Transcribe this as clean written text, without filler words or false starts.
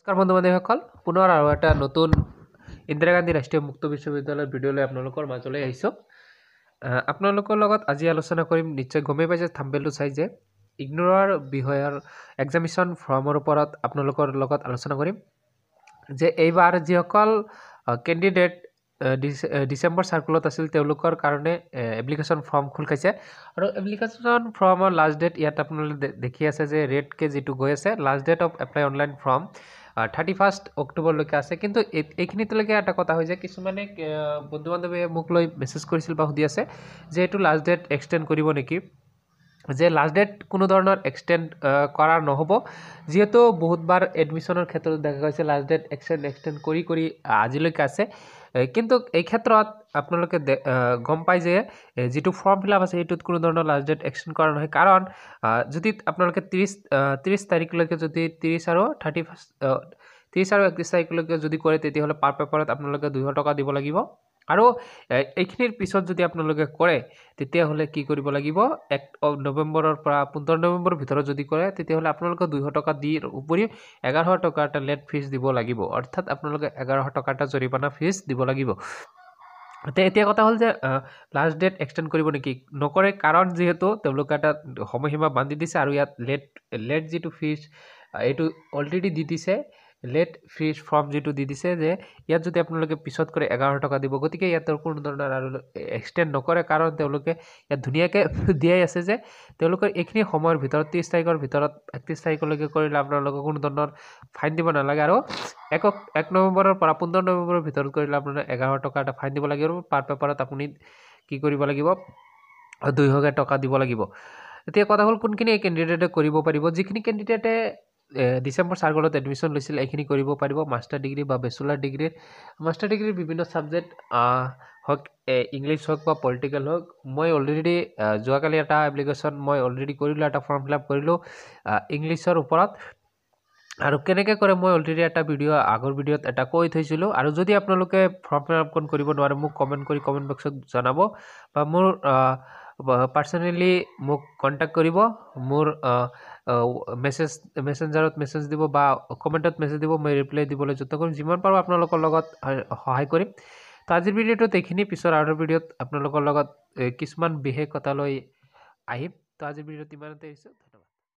নমস্কাৰ বন্ধু বান্ধৱীসকল পুনৰ আৰু এটা নতুন ইন্দিৰা গান্ধী ৰাষ্ট্ৰীয় মুক্ত বিশ্ববিদ্যালয়ৰ ভিডিঅ'লৈ আপোনালোকৰ মাজলৈ আহিছোঁ আপোনালোকৰ লগত আজি আলোচনা কৰিম নিশ্চয় গমেই পাইছে থাম্বনেইলটো চাই যে ইগনোৰৰ বিষয়ৰ এক্সামিনেশ্যন ফৰ্মৰ ওপৰত আপোনালোকৰ লগত আলোচনা কৰিম যে এইবাৰ যিসকল কেণ্ডিডেট ডিসেম্বৰ সাৰ্কুলত আছিল তেওঁলোকৰ কাৰণে এপ্লিকেশ্যন ফৰ্ম খোল খাইছে আৰু এপ্লিকেশ্যন ফৰ্মৰ লাষ্ট ডেট ইয়াত আপোনালোকে দেখি আছে যে ৰেডকে যেটো গৈ আছে last date of apply online form 31 অক্টোবৰলৈকে আছে কিন্তু এইখিনিলৈকে এটা কথা হৈ যায় কিছুমানে বন্ধু বান্ধৱীয়ে মোক লৈ মেছেজ কৰিছিল বা সুধি আছে যে এইটো লাষ্ট ডেট এক্সটেন্ড কৰিব নেকি যে লাষ্ট ডেট কোনো ধৰণৰ এক্সটেন্ড কৰা নহব যেহেতু বহুতবাৰ এডমিশনৰ ক্ষেত্ৰত দেখা গৈছে লাষ্ট ডেট এক্সটেন্ড কৰি আজিলৈকে আছে কিন্তু এই ক্ষেত্ৰত আপোনালোকে গম পাই যে যেটো ফৰ্ম ফিল আপ আছে এইটোত কোনো ধৰণৰ লাষ্ট ডেট এক্সটেন্ড কৰা নহয় কাৰণ যদি আপোনালোকে 30 তাৰিখলৈকে যদি 30 আৰু 31 তাৰিখলৈকে যদি কৰে তেতিয়াহলে পাৰ পেপাৰত আপোনালোকে 200 টকা দিব লাগিব আৰু এইখিনিৰ পিছত যদি আপোনালোকে কৰে তেতিয়াহলে কি কৰিব লাগিব 1 নৱেম্বৰৰ পৰা 15 নৱেম্বৰৰ ভিতৰত যদি কৰে তেতিয়াহলে আপোনালোকে 200 টকা দি উপৰি 1100 টকা এটা লেট ফিজ দিব লাগিব অৰ্থাৎ আপোনালোকে 1100 টকা এটা জৰিমনা ফিজ দিব লাগিব এতিয়া কথা হল যে লাষ্ট ডেট এক্সটেন্ড কৰিব নেকি নকৰে কাৰণ যেহেতু তেওঁলোকে এটা সময়সীমা বান্ধি দিছে আৰু ইয়াত লেট যেটো ফিজ এইটো অলৰেডি দি দিছে লেট ফিজ ফৰ্ম যেটো দি দিছে যে ইয়াত যদি আপোনালোকে পিছত কৰে 1100 টকা দিব গতিকে ইয়াত কোনো ধৰণৰ আৰু এক্সটেন্ড নকৰে কাৰণ তেওঁলোকে ইয়াত ধুনিয়াকে দিয়াই আছে যে তেওঁলোকৰ এইখিনি সময়ৰ ভিতৰত 30 তাৰিখৰ ভিতৰত 31 তাৰিখলৈকে কৰিলে আপোনালোকে কোনো ধৰণৰ ফাইন দিব নালাগে আৰু 1 নৱেম্বৰৰ পৰা 15 নৱেম্বৰৰ ভিতৰত কৰিলে আপোনালোকে 1100 টকা এটা ফাইন দিব লাগিব আৰু পাৰ পেপাৰত আপুনি কি কৰিব লাগিব 200 টকা দিব লাগিব এতিয়া কথা হল কোনখিনি ক্যান্ডিডেটে কৰিব পাৰিব যিখিনি ক্যান্ডিডেটে ডিসেম্বৰ সাৰ্কুলত এডমিশন লৈছিল এইখিনি কৰিব পাৰিব মাস্টাৰ ডিগ্ৰী বা বেচেলাৰ ডিগ্ৰীৰ বিভিন্ন সাবজেক্ট হক ইংলিশ হক বা পলিটিক্যাল হক মই অলৰেডি যোৱাকালি এটা এপ্লিকেশন মই অলৰেডি কৰিলো এটা ফৰ্ম ফিল আপ কৰিলো ইংলিশৰ ওপৰত আৰু কেনেকৈ কৰে মই অলৰেডি এটা ভিডিও আগৰ ভিডিওত এটা কৈ থৈছিলো আৰু যদি আপোনালোকে ফৰ্ম ফিল আপ কৰিব নোৱাৰে মোক কমেন্ট কৰি কমেন্ট বক্সত জনাব বা মোৰ পাৰ্সোনালি মোক কন্টাক্ট কৰিব মোৰ মেসেঞ্জাৰত মেসেজ দিব বা কমেন্টত মেসেজ দিব মই ৰিপ্লাই দিবলৈ যত্ন কৰিম যিমান পাৰো আপোনালোকৰ লগত সহায় কৰিম তো আজিৰ ভিডিওটো এইখিনি পিছৰ আৰু ভিডিওত আপোনালোকৰ লগত কিছুমান বিশেষ কথা লৈ আহিম তো আজিৰ ভিডিওত ইমানতে আহিছো